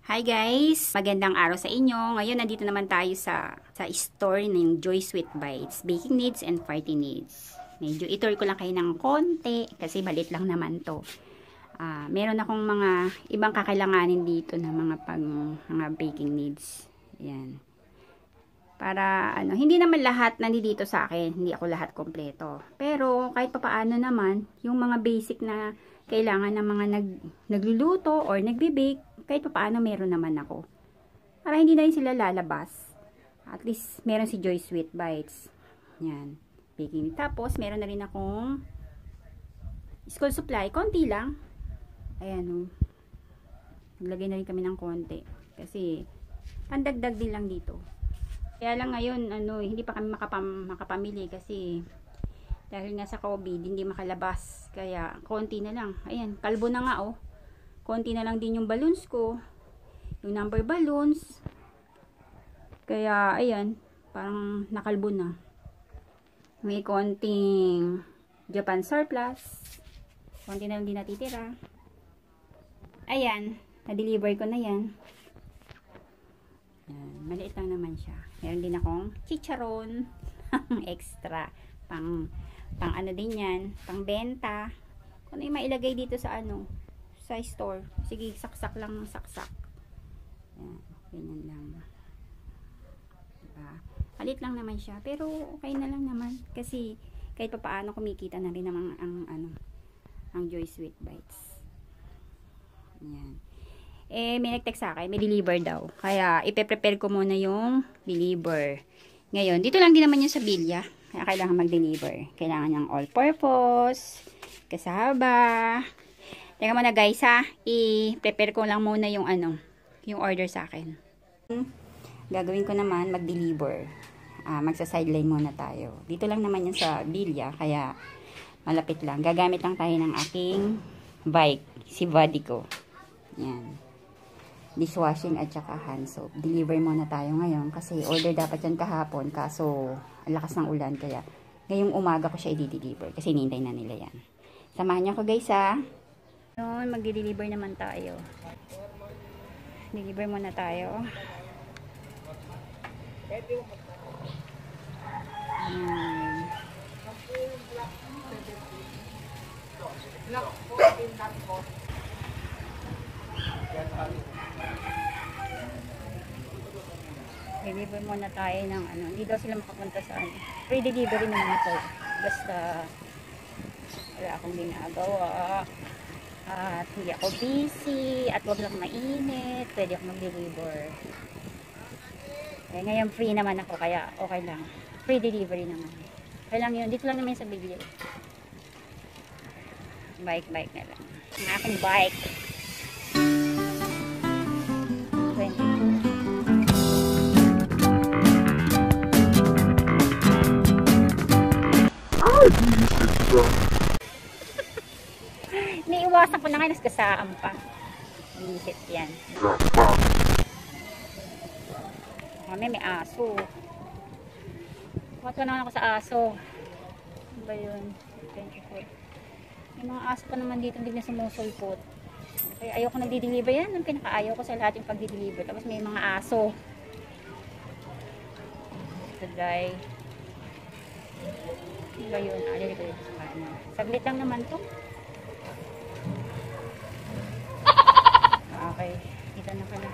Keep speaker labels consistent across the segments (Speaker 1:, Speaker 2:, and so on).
Speaker 1: Hi guys! Magandang araw sa inyo. Ngayon, nandito naman tayo sa store ng Joy Sweet Bites. Baking needs and party needs. Medyo itour ko lang kayo ng konti kasi balit lang naman to. Meron akong mga ibang kakailanganin dito na mga baking needs. Ayan. Para hindi naman lahat nandito sa akin. Hindi ako lahat kompleto. Pero kahit papaano naman, yung mga basic na kailangan ng mga nagluluto or nagbibake, kahit pa paano meron naman ako. Para hindi na rin sila lalabas. At least meron si Joy Sweet Bites. Yan. Baking. Tapos meron na rin akong school supply. Konti lang. Ayan. Naglagay na rin kami ng konti. Kasi pandagdag din lang dito. Kaya lang ngayon, hindi pa kami makapamili kasi dahil nga sa COVID, hindi makalabas. Kaya konti na lang. Ayan. Kalbo na nga oh. Konti na lang din yung balloons ko. Yung number balloons. Kaya, ayan. Parang nakalbo na. May konting Japan surplus. Konti na lang din natitira. Ayan. Na-deliver ko na yan. Ayan. Maliit lang naman siya. Meron din akong chicharon. Extra. Pang ano din yan. Pang benta. Kung ano yung mailagay dito sa sa store. Sige, saksak lang ng saksak. Ayan, ganyan lang. Diba? Palit lang naman siya. Pero, okay na lang naman. Kasi, kahit pa paano kumikita na rin naman ang Joy Sweet Bites. Ayan. May nag-text sa akin. May deliver daw. Kaya, ipe-prepare ko muna yung deliver. Ngayon, dito lang din naman yung sa bilya. Kaya, kailangan mag-deliver. Kailangan ng all-purpose, kasaba. Teka muna guys ha, i-prepare ko lang muna yung yung order sa akin. Gagawin ko naman mag-deliver. Magsa-sideline muna tayo. Dito lang naman yan sa bilya, kaya malapit lang. Gagamit lang tayo ng aking bike, si body ko. Yan. Dishwashing at saka hand soap. Deliver muna tayo ngayon kasi order dapat yan kahapon, kaso ang lakas ng ulan, kaya ngayong umaga ko siya i-deliver kasi hinihintay na nila yan. Samahan niyo ako guys ha. Magdi-deliver naman tayo. Deliver muna tayo. Deliver muna tayo ng hindi daw sila makapunta sa free delivery naman ito. Basta wala akong ginagawa. At hindi ako busy, at wag lang mainit, pwede ako mag-deliver. Ngayon free naman ako, kaya okay lang. Free delivery naman. Kaya lang yun, dito lang naman sa video. Bike na lang. Ang aking bike. 22. Iniiwasan ko na nga, nasgasaan pa. Bisit yan. May aso. Kuha naman ako sa aso. Ano ba yun? 24. May mga aso pa naman dito, hindi na sumusulpot. Kaya ayoko nagdi-deliver yan. Ang pinakaayaw ko sa lahat yung pagdi-deliver. Tapos may mga aso. Ito guys. Ano ba yun? Alili ko dito sa kanan. Saglit lang naman to. Okay, dito na pala.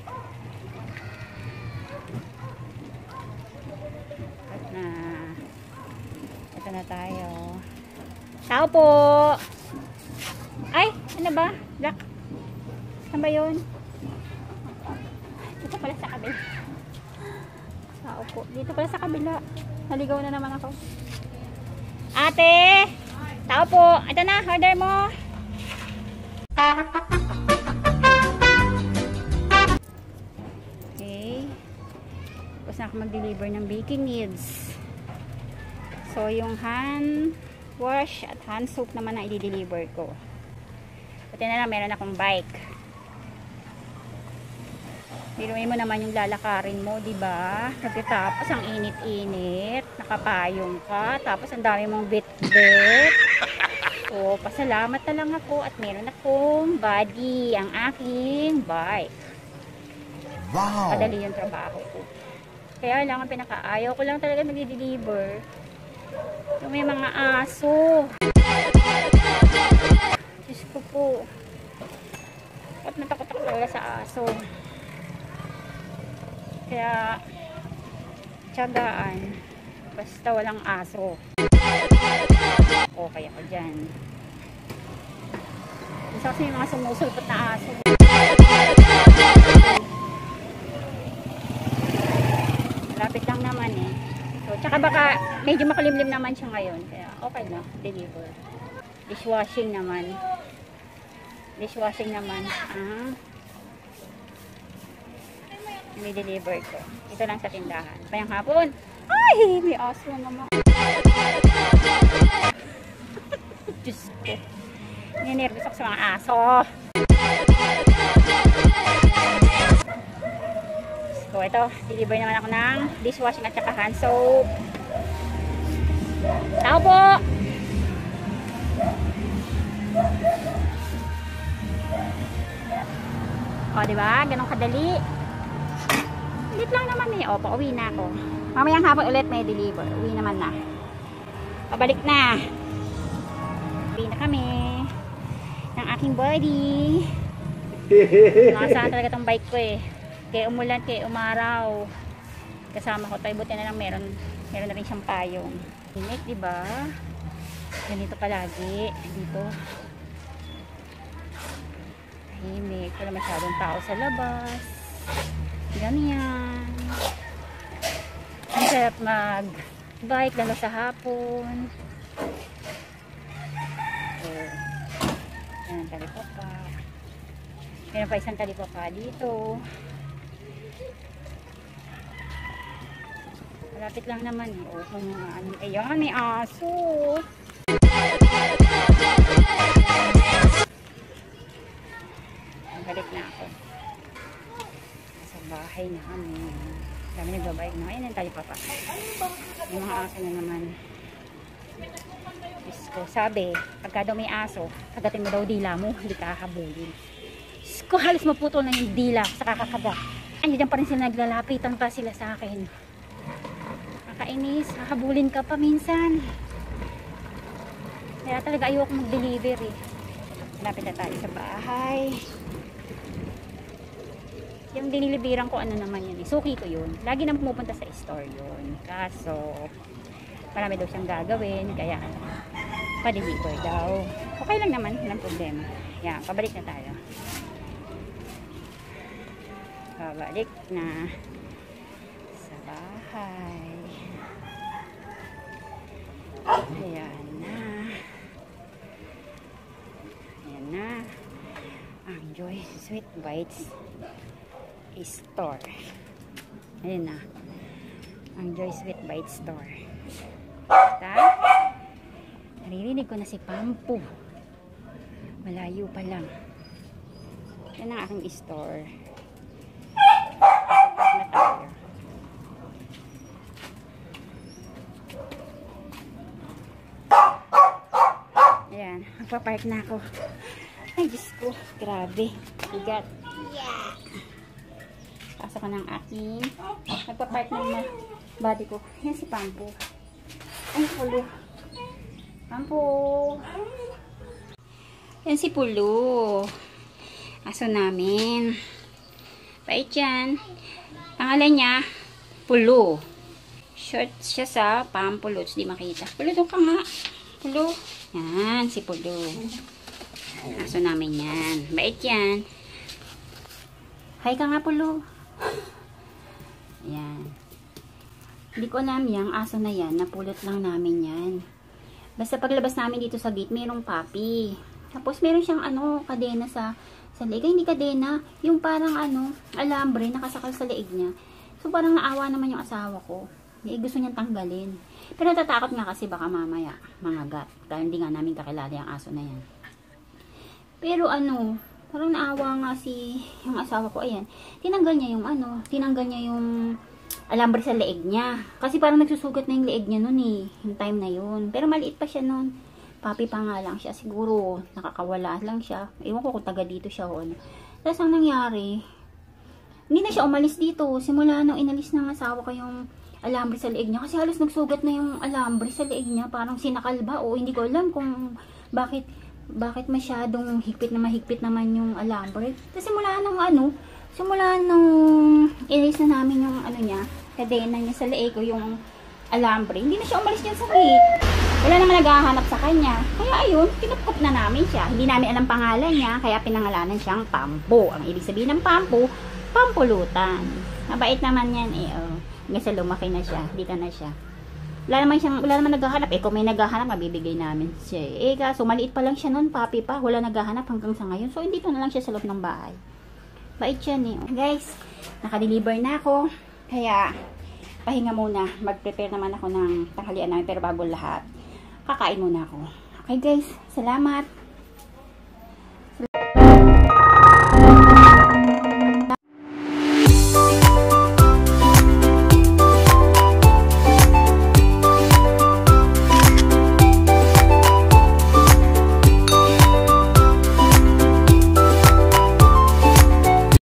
Speaker 1: Ito na tayo. Tao po! Ay! Ano ba? Black? Saan ba yun? Dito pala sa kabila. Tao po. Dito pala sa kabila. Naligaw na naman ako. Ate! Tao po! Ito na, order mo! Tapos na ako mag-deliver ng baking needs. So, yung hand wash at hand soap naman na i-deliver ko. Pati na lang, meron akong bike. Biruin mo naman yung lalakarin mo, diba? Pagkatapos, ang init-init. Nakapayong ka. Tapos, ang dami mong bit-bit. So, pasalamat na lang ako at meron akong body, ang aking bike.
Speaker 2: Wow!
Speaker 1: Kadali yung trabaho ko. Kaya lang, ang pinakaayaw ko lang talaga mag-deliver. Yung may mga aso. Diyos ko po. At natakot ako talaga sa aso. Kaya, tiyagaan. Basta walang aso. Okay ako dyan. Isa kasi yung mga sumusulpot na aso. Lapit lang naman eh. So, tsaka baka medyo makulimlim naman siya ngayon. Kaya okay na, deliver. Dishwashing naman. Dishwashing naman. Deliver ko. Ito lang sa tindahan. Payang hapon. Ay! May aso naman. Diyos ko. Ninervous ako sa mga aso. So, ito. Deliver naman ako ng dishwashing at saka hand soap. Tao po! O, diba? Ganun kadali. Ulit lang naman eh. O, pauwi na ako. Mamayang hapon ulit may deliver. Uwi naman na. Pabalik na. Uwi na kami. Ng aking body. Nakasaan talaga tong bike ko eh. Kaya umulan, kaya umaraw. Kasama ko tayo. Buti na lang meron na rin siyang payong. Init, diba? Ganito palagi. Dito. Tahimik. Wala masyadong tao sa labas. Ganyan. Ang sarap mag-bike lalo sa hapon. So, yan ang talipapa. Meron pa isang talipapa dito. Malapit lang naman eh. O, kung ano. Ayan, may aso. Balik na ako. Sa bahay na kami. Dami nagbabayag na. Ayan ang talipapa. May mga aso na naman. Isko, sabi, pagka daw may aso, kagatin mo daw dila mo, hindi ka habulin. Isko, halos maputol na yung dila sa kakakagat. Andiyan pa rin sila naglalapitan pa sila sa akin. Kakainis, hahabulin ka pa minsan. Kaya talaga ayoko mag-deliver eh. Lapit na tayo sa bahay. Yung dinilibiran ko, ano naman yun eh. Suki ko yun. Lagi na pumupunta sa store yun. Kaso, marami daw siyang gagawin. Kaya, pa-deliver daw. Okay lang naman. Walang problema. Yan, pabalik na tayo. Pabalik na sa bahay. Ayan na. Ayan na. Ang Joy Sweet Bites store. Ayan na. Ang Joy Sweet Bites store. Basta, naririnig ko na si Pampu. Malayo pa lang. Yan ang aking store. Pasok na tayo. Ayan. Magpapark na ako. Ay, Diyos ko. Grabe. Bigat. Yeah! Pasok ko ng aking nagpa-park ng body ko. Yan si Pampu. Ay, Pulo. Pampu. Yan si Pulo. Aso namin. Bait yan. Pangalan niya, Pulo. Short siya sa Pampulots. Di makita. Pulo, doon ka nga. Pulo. Yan, si Pulo. Aso namin yan. Bait yan. Hi ka nga, Pulo. Yan. Hindi ko alam yung aso na yan. Napulot lang namin yan. Basta paglabas namin dito sa gate, mayroong puppy. Tapos meron siyang kadena sa leeg. Ay, hindi kadena. Yung parang alambre nakasakal sa leeg niya. So parang naawa naman yung asawa ko. Gusto niyang tanggalin. Pero natatakot nga kasi baka mamaya mangagat. Dahil hindi nga namin kakilala yung aso na yan. Pero parang naawa nga yung asawa ko. Ayan, tinanggal niya yung alambre sa leeg niya. Kasi parang nagsusugat na yung leeg niya nun eh. Yung time na yun. Pero maliit pa siya nun. Papi pa nga lang siya. Siguro, nakakawala lang siya. Ewan ko kung taga dito siya o ano. Tapos ang nangyari, Hindi na siya umalis dito. Simula nung inalis ng asawa ko yung alambre sa leeg niya. Kasi halos nagsugat na yung alambre sa leeg niya. Parang sinakal ba o hindi ko alam kung bakit masyadong higpit naman yung alambre. Kasi simula nung inalis na namin yung niya, kadena niya sa leeg o yung alambre, hindi na siya umalis dyan sa gate. Wala naman naghahanap sa kanya. Kaya ayun, kinupkup na namin siya. Hindi namin alam pangalan niya, kaya pinangalanan siyang Pampo. Ang ibig sabihin ng Pampo, pampulutan. Mabait naman yan eh. Oh. Kasi lumaki na siya, dito na siya. Wala naman naghahanap. Eh kung may naghahanap, mabibigay namin siya. Eh kaso maliit pa lang siya noon, papi pa. Wala naghahanap hanggang sa ngayon. So dito na lang siya sa loob ng bahay. Bait yan eh. Guys, naka-deliver na ako. Kaya pahinga muna. Mag-prepare naman ako ng tanghalian namin. Pero bago lahat, kakain muna ako. Okay guys, salamat.